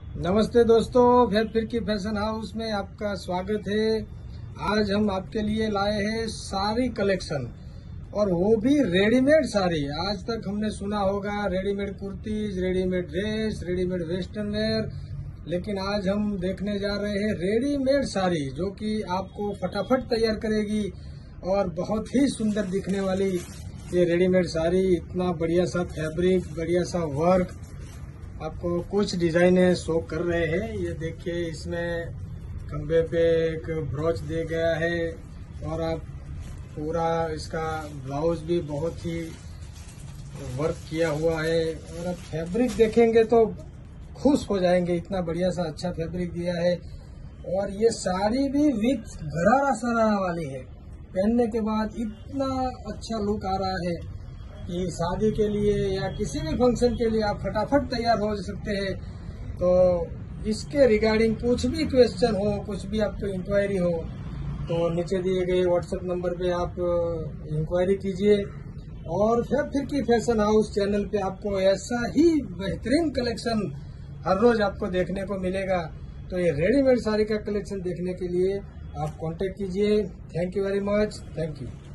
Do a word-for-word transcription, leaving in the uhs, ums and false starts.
नमस्ते दोस्तों, फिर फिर की फैशन हाउस में आपका स्वागत है। आज हम आपके लिए लाए हैं साड़ी कलेक्शन, और वो भी रेडीमेड साड़ी। आज तक हमने सुना होगा readymade kurtis, readymade dress, readymade western wear, लेकिन आज हम देखने जा रहे हैं रेडीमेड साड़ी, जो कि आपको फटाफट तैयार करेगी और बहुत ही सुंदर दिखने वाली ये रेडीमेड साड़ी। इतना बढ़िया सा फैब्रिक, बढ़िया सा वर्क, आपको कुछ डिजाइने शो कर रहे हैं। ये देखिए, इसमें खंबे पे एक ब्रोच दिया गया है, और आप पूरा इसका ब्लाउज भी बहुत ही वर्क किया हुआ है। और आप फैब्रिक देखेंगे तो खुश हो जाएंगे, इतना बढ़िया सा अच्छा फैब्रिक दिया है। और ये साड़ी भी विथ गरारा सरारा वाली है। पहनने के बाद इतना अच्छा लुक आ रहा है कि शादी के लिए या किसी भी फंक्शन के लिए आप फटाफट तैयार हो सकते हैं। तो इसके रिगार्डिंग कुछ भी क्वेश्चन हो, कुछ भी आपको इंक्वायरी हो, तो नीचे दिए गए व्हाट्सएप नंबर पे आप इंक्वायरी कीजिए। और फिर फिर की फैशन हाउस चैनल पे आपको ऐसा ही बेहतरीन कलेक्शन हर रोज आपको देखने को मिलेगा। तो ये रेडीमेड साड़ी का कलेक्शन देखने के लिए आप कांटेक्ट कीजिए। Thank you very much. Thank you.